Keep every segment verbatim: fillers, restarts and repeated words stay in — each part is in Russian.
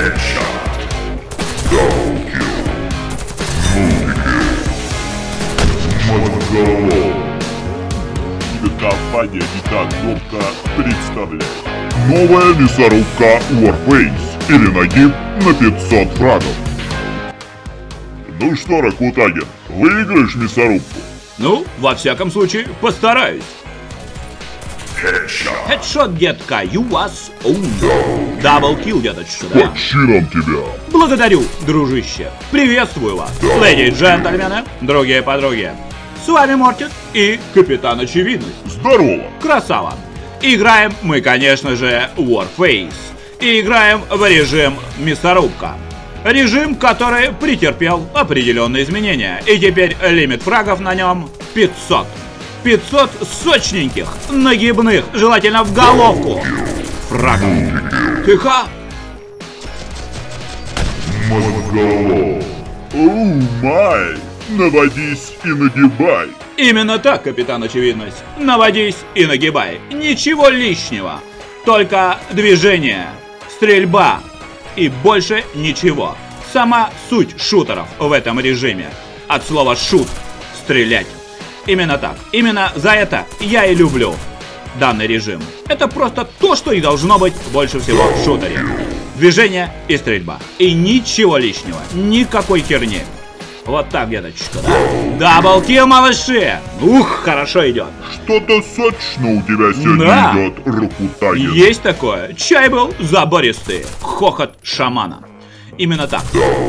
Компания не так громко представляет. Новая мясорубка Warface или нагиб на пятьсот фрагов. Ну что, Ракутагин, выиграешь мясорубку? Ну, во всяком случае, постараюсь. Headshot. Headshot, детка, you was owned. Даблкил, деточка, да? Под чином тебя. Благодарю, дружище. Приветствую вас, леди и джентльмены, другие подруги. С вами Мортик и Капитан Очевидность. Здорово. Красава. Играем мы, конечно же, Warface. И играем в режим мясорубка. Режим, который претерпел определенные изменения. И теперь лимит фрагов на нем пятьсот. пятьсот сочненьких, нагибных, желательно в головку, фрагов. Тихо. Мозголов. Оу май. Наводись и нагибай. Именно так, Капитан Очевидность. Наводись и нагибай. Ничего лишнего. Только движение, стрельба и больше ничего. Сама суть шутеров в этом режиме. От слова шут — стрелять. Именно так. Именно за это я и люблю данный режим. Это просто то, что и должно быть больше всего в шутере. Движение и стрельба. И ничего лишнего. Никакой херни. Вот так, деточка, да? Даблкил, малыши! Ух, хорошо идет. Что-то сочно у тебя сегодня Да. идет, Ракутагин. Есть такое. Чай был забористый. Хохот шамана. Именно так.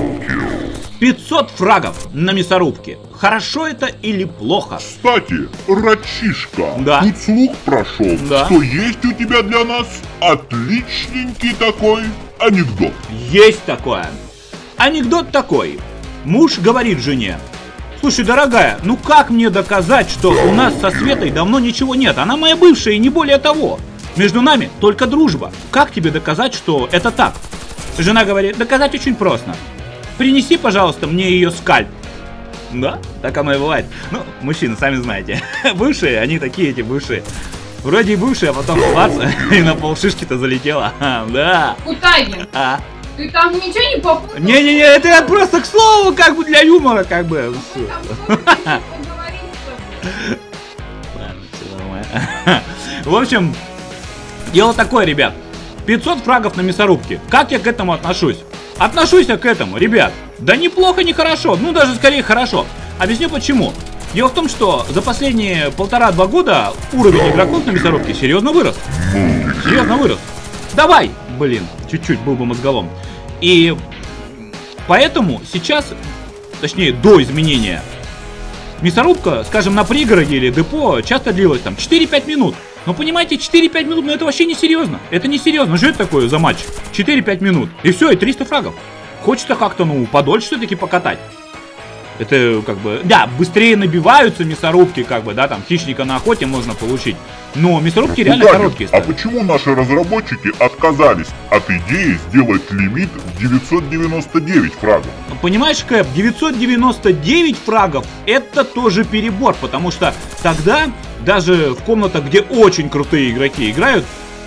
пятьсот фрагов на мясорубке. Хорошо это или плохо? Кстати, Рачишка, Да. тут слух прошел, Да. что есть у тебя для нас отличненький такой анекдот. Есть такое. Анекдот такой. Муж говорит жене: слушай, дорогая, ну как мне доказать, что у нас со Светой давно ничего нет? Она моя бывшая и не более того. Между нами только дружба. Как тебе доказать, что это так? Жена говорит: доказать очень просто. Принеси, пожалуйста, мне ее скальп. Да, так оно и бывает. Ну, мужчины, сами знаете. Бывшие, они такие эти бывшие. Вроде и бывшие, а потом бац, и на полшишки-то залетела. Да. Кутагин, А. ты там ничего не попутал? Не-не-не, это я просто к слову, как бы для юмора, как бы. Ты там что-то поговорить, что ли? Ладно, все нормально. В общем, дело такое, ребят. пятьсот фрагов на мясорубке. Как я к этому отношусь? Отношусь я к этому, ребят. Да неплохо, не хорошо. Ну, даже скорее хорошо. Объясню почему. Дело в том, что за последние полтора-два года уровень игроков на мясорубке серьезно вырос. Серьезно вырос. Давай! Блин, чуть-чуть был бы мозголом. И поэтому сейчас, точнее до изменения, мясорубка, скажем, на пригороде или депо часто длилась там четыре-пять минут. Но понимаете, четыре-пять минут, ну это вообще не серьезно. Это не серьезно. Что это такое за матч? четыре-пять минут. И все, и триста фрагов. Хочется как-то, ну, подольше все-таки покатать. Это как бы, да, быстрее набиваются мясорубки, как бы, да, там хищника на охоте можно получить. Но мясорубки реально Ракутагин, короткие а стали. почему наши разработчики отказались от идеи сделать лимит в девятьсот девяносто девять фрагов? Понимаешь, Кэп, девятьсот девяносто девять фрагов это тоже перебор, потому что тогда даже в комнатах, где очень крутые игроки играют,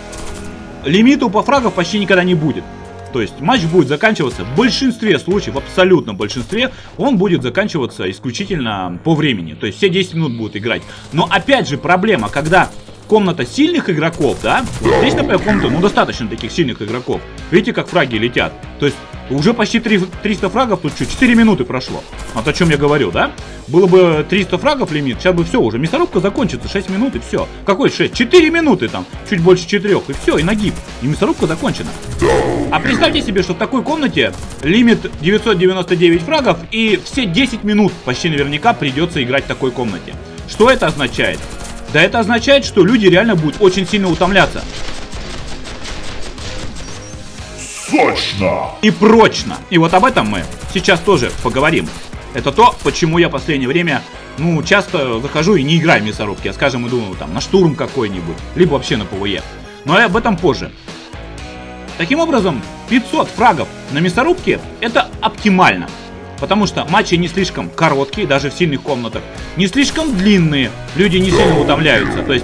лимиту по фрагов почти никогда не будет. То есть матч будет заканчиваться в большинстве случаев, в абсолютном большинстве, он будет заканчиваться исключительно по времени. То есть все десять минут будут играть. Но опять же проблема, когда комната сильных игроков, да, вот здесь, например, комната, ну, достаточно таких сильных игроков. Видите, как фраги летят. То есть уже почти триста фрагов, тут что, четыре минуты прошло. Вот о чем я говорю, да? Было бы триста фрагов лимит, сейчас бы все, уже мясорубка закончится, шесть минут и все. Какой шесть? четыре минуты там, чуть больше четырёх, и все, и нагиб. И мясорубка закончена. А представьте себе, что в такой комнате лимит девятьсот девяносто девять фрагов, и все десять минут почти наверняка придется играть в такой комнате. Что это означает? Да это означает, что люди реально будут очень сильно утомляться. Сочно! И прочно. И вот об этом мы сейчас тоже поговорим. Это то, почему я в последнее время, ну, часто захожу и не играю в мясорубки, а, скажем, иду там на штурм какой-нибудь, либо вообще на ПВЕ. Но и об этом позже. Таким образом, пятьсот фрагов на мясорубке это оптимально. Потому что матчи не слишком короткие, даже в сильных комнатах, не слишком длинные, люди не сильно утомляются. То есть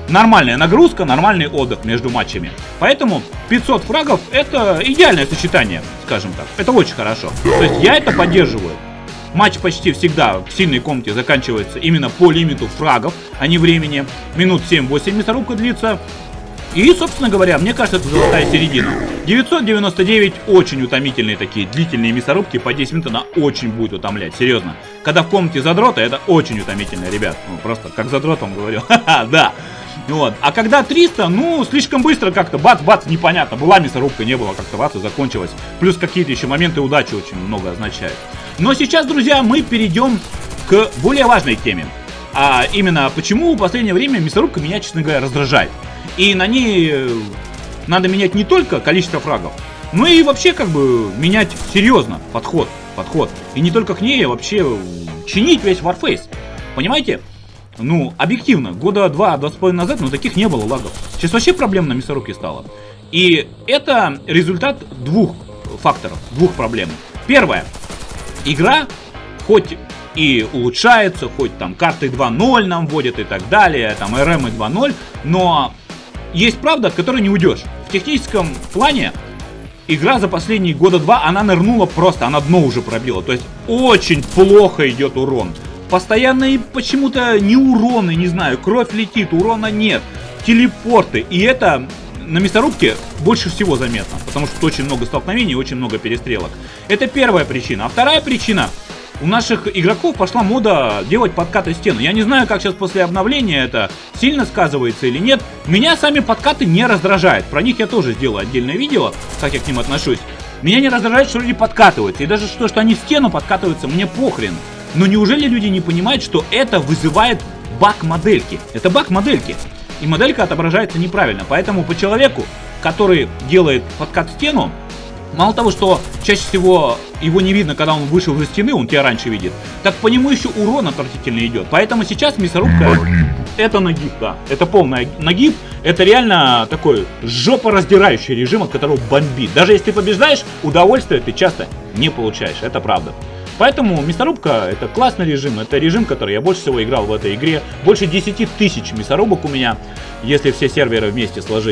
нормальная нагрузка, нормальный отдых между матчами. Поэтому пятьсот фрагов это идеальное сочетание, скажем так. Это очень хорошо. То есть я это поддерживаю. Матч почти всегда в сильной комнате заканчивается именно по лимиту фрагов, а не времени. Минут семь-восемь мясорубка длится. И, собственно говоря, мне кажется, это золотая середина. девятьсот девяносто девять очень утомительные такие длительные мясорубки. По десять минут она очень будет утомлять, серьезно. Когда в комнате задрота, это очень утомительно, ребят. Ну, просто как задрот вам говорю. Ха-ха, да. Вот. А когда триста, ну, слишком быстро как-то, бац-бац, непонятно. Была мясорубка, не было, как-то бац, и закончилась. Плюс какие-то еще моменты удачи очень много означают. Но сейчас, друзья, мы перейдем к более важной теме. А именно, почему в последнее время мясорубка меня, честно говоря, раздражает. И на ней надо менять не только количество фрагов, но и вообще как бы менять серьезно подход. подход. И не только к ней, а вообще чинить весь Warface. Понимаете? Ну, объективно, года два, два с половиной назад, ну, таких не было лагов. Сейчас вообще проблем на мясорубке стало. И это результат двух факторов, двух проблем. Первое. Игра, хоть и улучшается, хоть там карты два ноль нам вводят и так далее, там эр эм и два ноль, но есть правда, от которой не уйдешь. В техническом плане игра за последние года два, она нырнула просто, она дно уже пробила. То есть очень плохо идет урон. Постоянные почему-то не уроны, не знаю, кровь летит, урона нет, телепорты. И это на мясорубке больше всего заметно, потому что очень много столкновений и очень много перестрелок. Это первая причина. А вторая причина. У наших игроков пошла мода делать подкаты стены. Я не знаю, как сейчас после обновления это сильно сказывается или нет. Меня сами подкаты не раздражают. Про них я тоже сделаю отдельное видео, как я к ним отношусь. Меня не раздражает, что люди подкатываются. И даже то, что они в стену подкатываются, мне похрен. Но неужели люди не понимают, что это вызывает баг модельки? Это баг модельки. И моделька отображается неправильно. Поэтому по человеку, который делает подкат в стену, мало того, что чаще всего его не видно, когда он вышел из стены, он тебя раньше видит, так по нему еще урон отвратительно идет. Поэтому сейчас мясорубка это нагиб, да. Это полный нагиб. Это реально такой жопораздирающий режим, от которого бомбит. Даже если ты побеждаешь, удовольствия ты часто не получаешь. Это правда. Поэтому мясорубка это классный режим. Это режим, который я больше всего играл в этой игре. Больше десяти тысяч мясорубок у меня, если все серверы вместе сложить.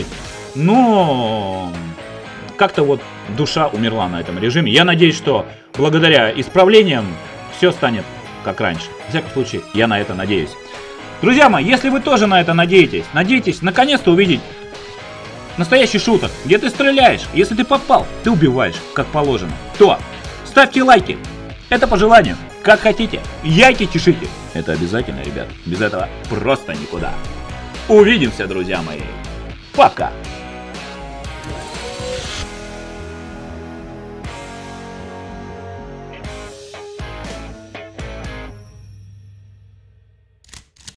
Но как-то вот душа умерла на этом режиме. Я надеюсь, что благодаря исправлениям все станет как раньше. В всяком случае, я на это надеюсь. Друзья мои, если вы тоже на это надеетесь, надеетесь наконец-то увидеть настоящий шутер, где ты стреляешь, если ты попал, ты убиваешь, как положено, то ставьте лайки. Это по желанию, как хотите. Яйки чешите. Это обязательно, ребят. Без этого просто никуда. Увидимся, друзья мои. Пока.